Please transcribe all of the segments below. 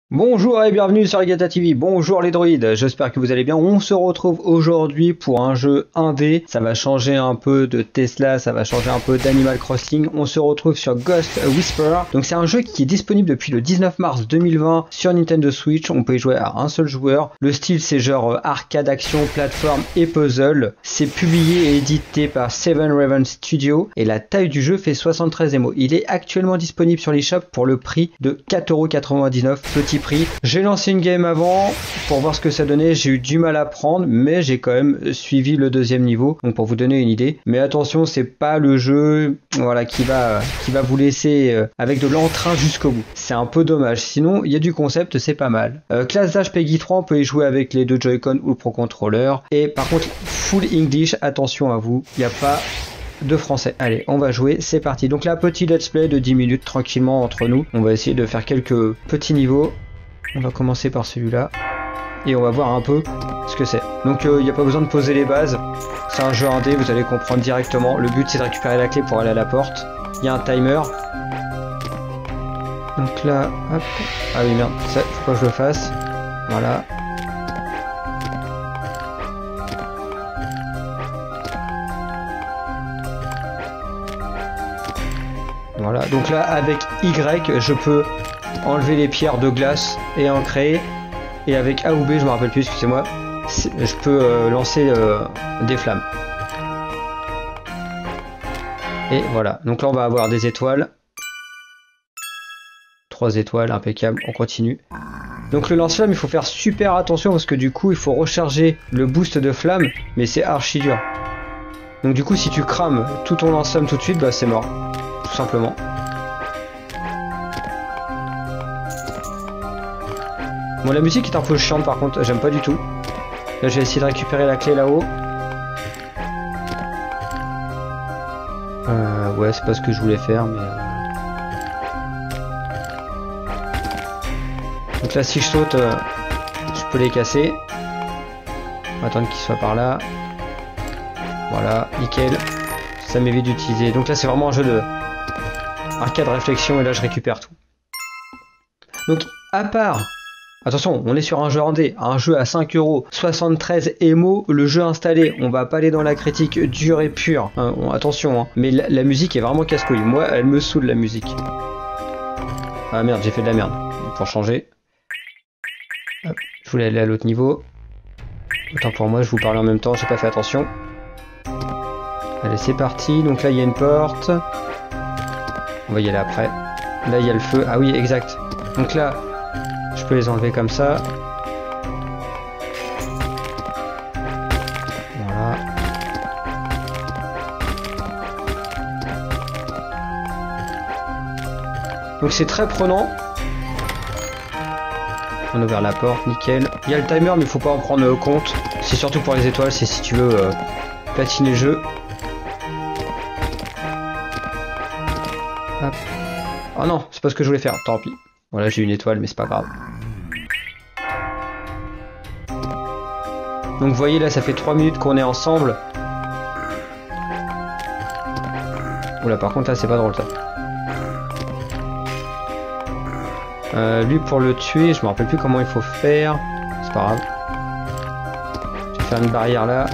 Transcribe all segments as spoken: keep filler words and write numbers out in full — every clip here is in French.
Bonjour et bienvenue sur Legato T V, bonjour les droïdes, j'espère que vous allez bien. On se retrouve aujourd'hui pour un jeu indé, ça va changer un peu de Tesla, ça va changer un peu d'Animal Crossing. On se retrouve sur Ghost Whisperer, donc c'est un jeu qui est disponible depuis le dix-neuf mars deux mille vingt sur Nintendo Switch. On peut y jouer à un seul joueur, le style c'est genre arcade, action, plateforme et puzzle. C'est publié et édité par Seven Raven Studio et la taille du jeu fait soixante-treize mégaoctets. Il est actuellement disponible sur l'eShop pour le prix de quatre euros quatre-vingt-dix-neuf, petit prix. J'ai lancé une game avant pour voir ce que ça donnait, j'ai eu du mal à prendre mais j'ai quand même suivi le deuxième niveau, donc pour vous donner une idée. Mais attention, c'est pas le jeu voilà qui va qui va vous laisser euh, avec de l'entrain jusqu'au bout. C'est un peu dommage, sinon il y a du concept, c'est pas mal. Euh, classe d'âge Peggy trois, on peut y jouer avec les deux Joy-Con ou le Pro Controller. Et par contre full English, attention à vous, il n'y a pas de français. Allez, on va jouer, c'est parti. Donc là, petit let's play de dix minutes tranquillement entre nous. On va essayer de faire quelques petits niveaux. On va commencer par celui-là et on va voir un peu ce que c'est. Donc il euh, n'y a pas besoin de poser les bases, c'est un jeu indé, vous allez comprendre directement. Le but c'est de récupérer la clé pour aller à la porte. Il y a un timer. Donc là, hop. Ah oui merde, ça faut pas que je le fasse. Voilà. Voilà, donc là avec Y je peux enlever les pierres de glace et en créer, et avec A ou B je me rappelle plus, excusez-moi, je peux euh, lancer euh, des flammes. Et voilà, donc là on va avoir des étoiles, trois étoiles, impeccable, on continue. Donc le lance-flamme, il faut faire super attention parce que du coup il faut recharger le boost de flamme, mais c'est archi dur. Donc du coup si tu crames tout ton lance-flamme tout de suite, bah c'est mort, tout simplement. Bon, la musique est un peu chiante par contre, j'aime pas du tout. Là, je vais essayer de récupérer la clé là-haut. Euh, ouais, c'est pas ce que je voulais faire, mais... Donc là, si je saute, euh, je peux les casser. On va attendre qu'ils soient par là. Voilà, nickel. Ça m'évite d'utiliser. Donc là, c'est vraiment un jeu de arcade réflexion, et là, je récupère tout. Donc, à part... Attention, on est sur un jeu indé, un jeu à cinq euros, soixante-treize émo, le jeu installé, on va pas aller dans la critique dure et pure, hein, on, attention, hein. Mais la, la musique est vraiment casse-couille, moi elle me saoule la musique. Ah merde, j'ai fait de la merde, pour changer. Hop, je voulais aller à l'autre niveau. Autant pour moi, je vous parle en même temps, j'ai pas fait attention. Allez, c'est parti, donc là il y a une porte. On va y aller après. Là il y a le feu, ah oui, exact. Donc là... je peux les enlever comme ça. Voilà. Donc c'est très prenant. On a ouvert la porte, nickel. Il y a le timer mais il faut pas en prendre compte. C'est surtout pour les étoiles, c'est si tu veux euh, platiner le jeu. Hop. Oh non, c'est pas ce que je voulais faire, tant pis. Voilà, j'ai une étoile, mais c'est pas grave. Donc vous voyez là, ça fait trois minutes qu'on est ensemble. Oula, par contre là, c'est pas drôle ça. Euh, lui pour le tuer, je me rappelle plus comment il faut faire. C'est pas grave. Je vais faire une barrière là.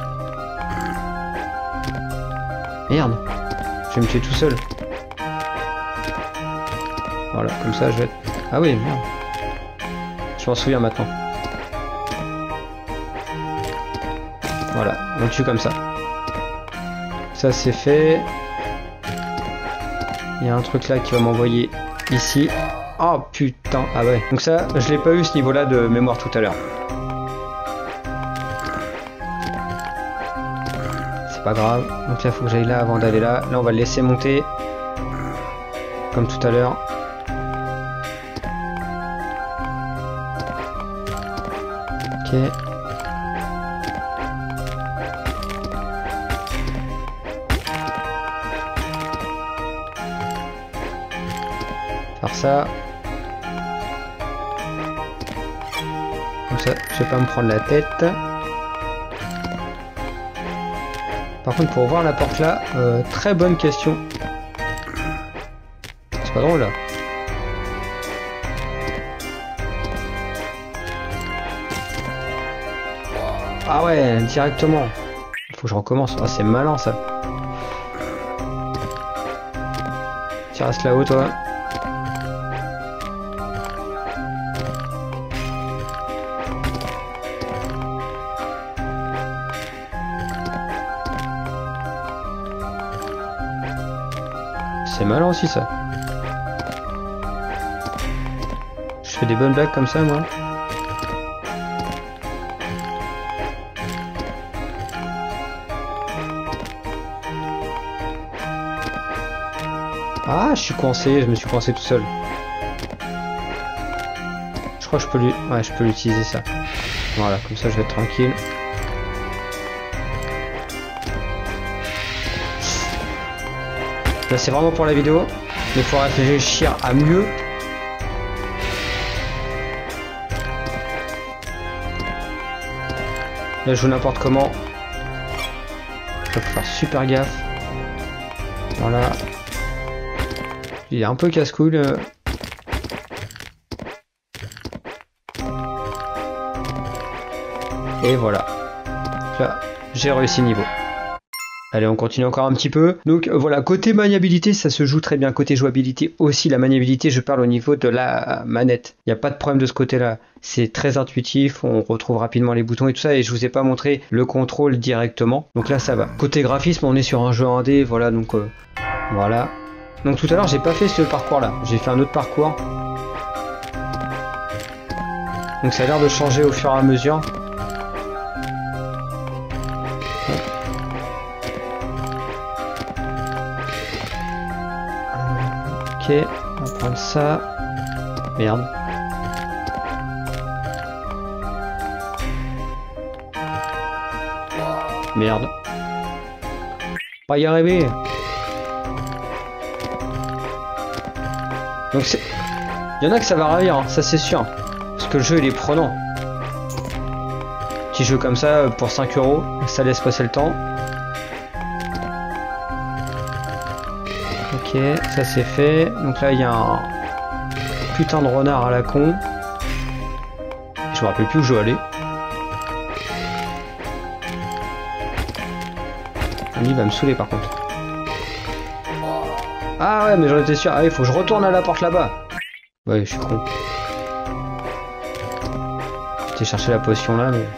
Merde, je vais me tuer tout seul. Voilà, comme ça je vais... Ah oui, merde. Je m'en souviens maintenant. Voilà, on le tue comme ça. Ça c'est fait. Il y a un truc là qui va m'envoyer ici. Oh putain, ah ouais. Donc ça, je l'ai pas eu ce niveau-là de mémoire tout à l'heure. C'est pas grave. Donc là, il faut que j'aille là avant d'aller là. Là, on va le laisser monter. Comme tout à l'heure. Ok. Faire ça. Comme ça, je vais pas me prendre la tête. Par contre, pour voir la porte là, euh, très bonne question. C'est pas drôle là. Ah ouais, directement. Faut que je recommence. Ah, c'est malin ça. Tu restes là-haut toi. C'est malin aussi ça. Je fais des bonnes blagues comme ça moi. Ah, je suis coincé, je me suis coincé tout seul. Je crois que je peux lui... Ouais, je peux l'utiliser ça. Voilà, comme ça je vais être tranquille. Là c'est vraiment pour la vidéo, mais il faut réfléchir à mieux. Là je joue n'importe comment. Il faut faire super gaffe. Voilà. Il est un peu casse-couille. Euh... Et voilà. Là, j'ai réussi le niveau. Allez, on continue encore un petit peu. Donc euh, voilà, côté maniabilité, ça se joue très bien. Côté jouabilité aussi, la maniabilité, je parle au niveau de la manette. Il n'y a pas de problème de ce côté-là. C'est très intuitif, on retrouve rapidement les boutons et tout ça. Et je vous ai pas montré le contrôle directement. Donc là, ça va. Côté graphisme, on est sur un jeu un D. Voilà, donc euh, voilà. Donc tout à l'heure, j'ai pas fait ce parcours-là. J'ai fait un autre parcours. Donc ça a l'air de changer au fur et à mesure. Ok, on va prendre ça. Merde. Merde. Pas y arriver. Donc c'est... Il y en a que ça va ravir, hein, ça c'est sûr. Parce que le jeu il est prenant. Petit jeu comme ça pour cinq euros, ça laisse passer le temps. Ok, ça c'est fait. Donc là il y a un putain de renard à la con. Je me rappelle plus où je dois aller. Lui il va me saouler par contre. Ah ouais mais j'en étais sûr. Ah il faut que je retourne à la porte là-bas. Ouais je suis con. J'étais chercher la potion là mais...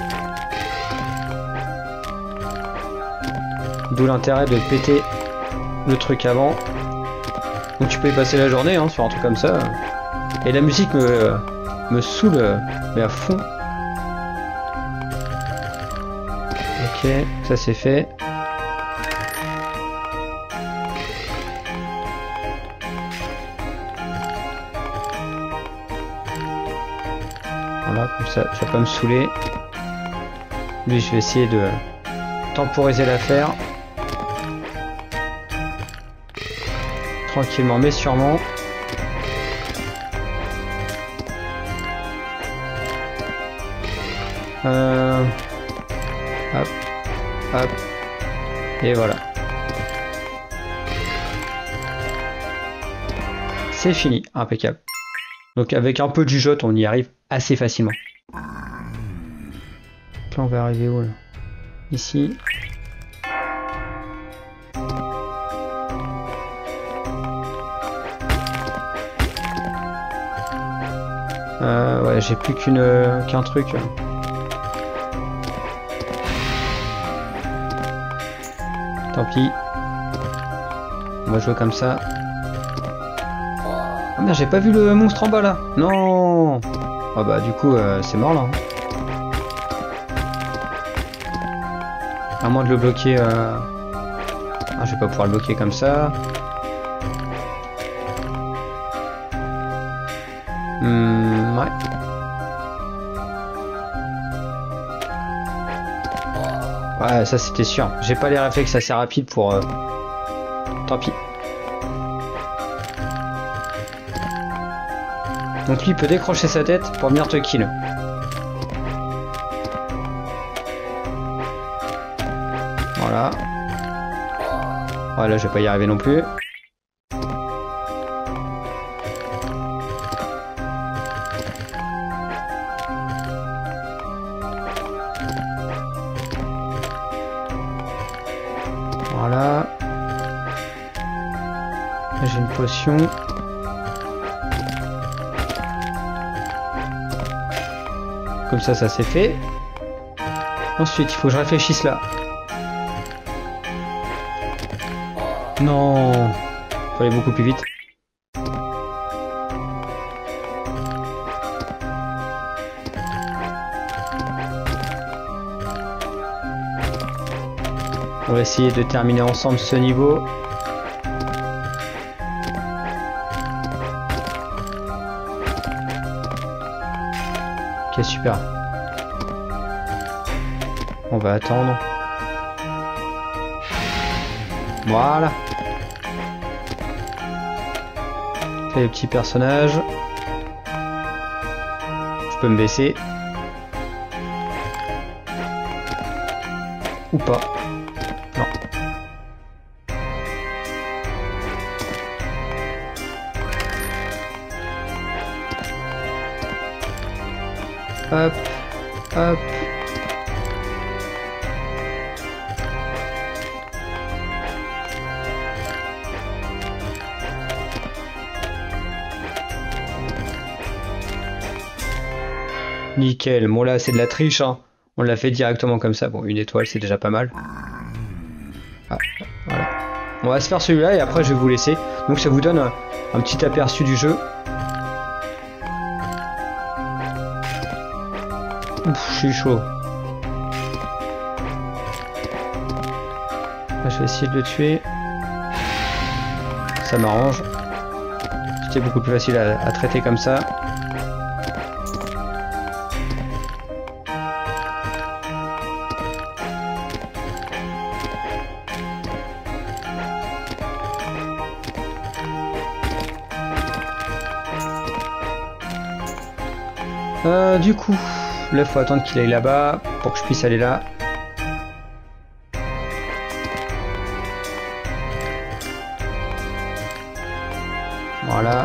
D'où l'intérêt de péter le truc avant. Donc tu peux y passer la journée hein, sur un truc comme ça. Et la musique me, me saoule mais à fond. Ok, ça c'est fait. Voilà, comme ça, ça va pas me saouler. Lui, je vais essayer de temporiser l'affaire. Tranquillement, mais sûrement. Euh... Hop, hop. Et voilà. C'est fini, impeccable. Donc avec un peu de jugeote, on y arrive assez facilement. Là, on va arriver où là? Ici. Euh, ouais, j'ai plus qu'une euh, qu'un truc. Tant pis. On va jouer comme ça. Ah merde, j'ai pas vu le monstre en bas là. Non. Ah bah du coup euh, c'est mort là. Hein. À moins de le bloquer. Euh... Ah, je vais pas pouvoir le bloquer comme ça. Hmm, ouais. Ouais, ça c'était sûr. J'ai pas les réflexes assez rapides pour... Euh... Tant pis. Donc lui il peut décrocher sa tête pour venir te kill. Voilà. Voilà, je vais pas y arriver non plus. potion. Comme ça, ça c'est fait. Ensuite, il faut que je réfléchisse là. Non, faut aller beaucoup plus vite. On va essayer de terminer ensemble ce niveau. Ok, super. On va attendre. Voilà. Fait les petits personnages. Je peux me baisser. Ou pas. Non. Hop, hop. Nickel. Bon là c'est de la triche, hein. On l'a fait directement comme ça. Bon, une étoile c'est déjà pas mal. Ah, voilà. On va se faire celui-là et après je vais vous laisser. Donc ça vous donne un, un petit aperçu du jeu. Ouf, je suis chaud. Là, je vais essayer de le tuer. Ça m'arrange. C'était beaucoup plus facile à, à traiter comme ça. Euh, du coup, là, faut attendre qu'il aille là-bas pour que je puisse aller là. Voilà.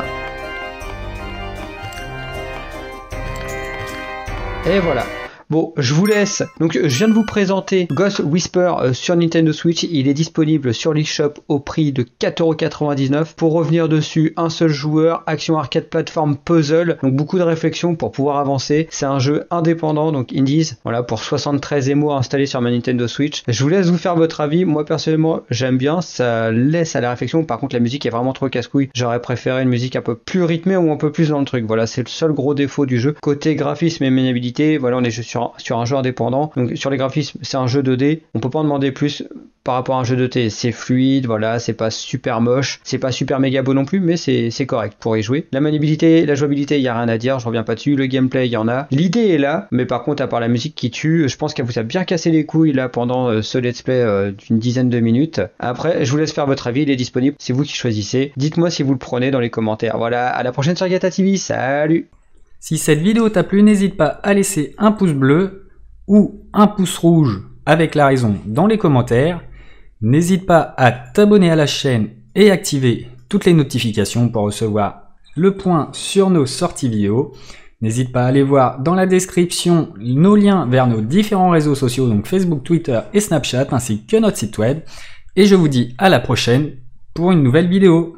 Et voilà. Bon, je vous laisse. Donc, je viens de vous présenter Ghost Whisper euh, sur Nintendo Switch. Il est disponible sur l'eShop au prix de quatre euros quatre-vingt-dix-neuf. Pour revenir dessus, un seul joueur, action arcade plateforme puzzle. Donc, beaucoup de réflexion pour pouvoir avancer. C'est un jeu indépendant, donc Indies. Voilà, pour soixante-treize émos installés sur ma Nintendo Switch. Je vous laisse vous faire votre avis. Moi, personnellement, j'aime bien. Ça laisse à la réflexion. Par contre, la musique est vraiment trop casse-couille. J'aurais préféré une musique un peu plus rythmée ou un peu plus dans le truc. Voilà, c'est le seul gros défaut du jeu. Côté graphisme et maniabilité, voilà, on est juste sur Sur, sur un jeu indépendant. Donc sur les graphismes, c'est un jeu deux D. On peut pas en demander plus par rapport à un jeu deux D. C'est fluide, voilà, c'est pas super moche, c'est pas super méga beau non plus, mais c'est correct pour y jouer. La maniabilité, la jouabilité, il y a rien à dire, je reviens pas dessus. Le gameplay, il y en a. L'idée est là, mais par contre, à part la musique qui tue, je pense qu'elle vous a bien cassé les couilles là pendant euh, ce let's play euh, d'une dizaine de minutes. Après, je vous laisse faire votre avis, il est disponible, c'est vous qui choisissez. Dites-moi si vous le prenez dans les commentaires. Voilà, à la prochaine sur Gata T V, salut! Si cette vidéo t'a plu, n'hésite pas à laisser un pouce bleu ou un pouce rouge avec la raison dans les commentaires. N'hésite pas à t'abonner à la chaîne et activer toutes les notifications pour recevoir le point sur nos sorties vidéo. N'hésite pas à aller voir dans la description nos liens vers nos différents réseaux sociaux, donc Facebook, Twitter et Snapchat, ainsi que notre site web. Et je vous dis à la prochaine pour une nouvelle vidéo.